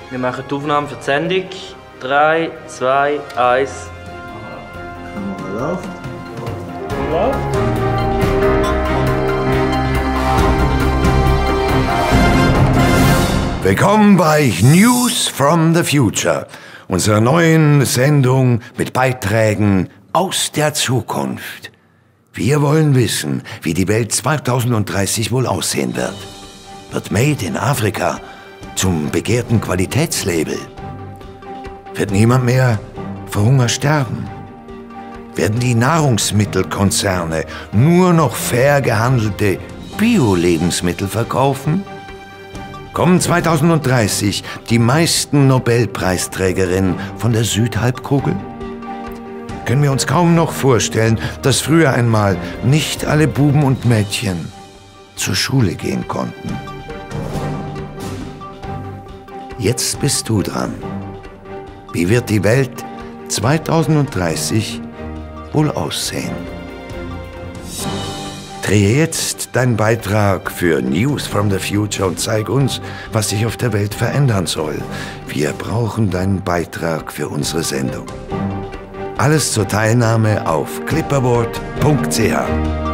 Wir machen die Aufnahme für die Sendung. 3, 2, 1. Kamera läuft. Willkommen bei News from the Future, unserer neuen Sendung mit Beiträgen aus der Zukunft. Wir wollen wissen, wie die Welt 2030 wohl aussehen wird. Wird Made in Afrika zum begehrten Qualitätslabel? Wird niemand mehr vor Hunger sterben? Werden die Nahrungsmittelkonzerne nur noch fair gehandelte Bio-Lebensmittel verkaufen? Kommen 2030 die meisten Nobelpreisträgerinnen von der Südhalbkugel? Können wir uns kaum noch vorstellen, dass früher einmal nicht alle Buben und Mädchen zur Schule gehen konnten. Jetzt bist du dran. Wie wird die Welt 2030 wohl aussehen? Drehe jetzt deinen Beitrag für News from the Future und zeig uns, was sich auf der Welt verändern soll. Wir brauchen deinen Beitrag für unsere Sendung. Alles zur Teilnahme auf clipperboard.ch.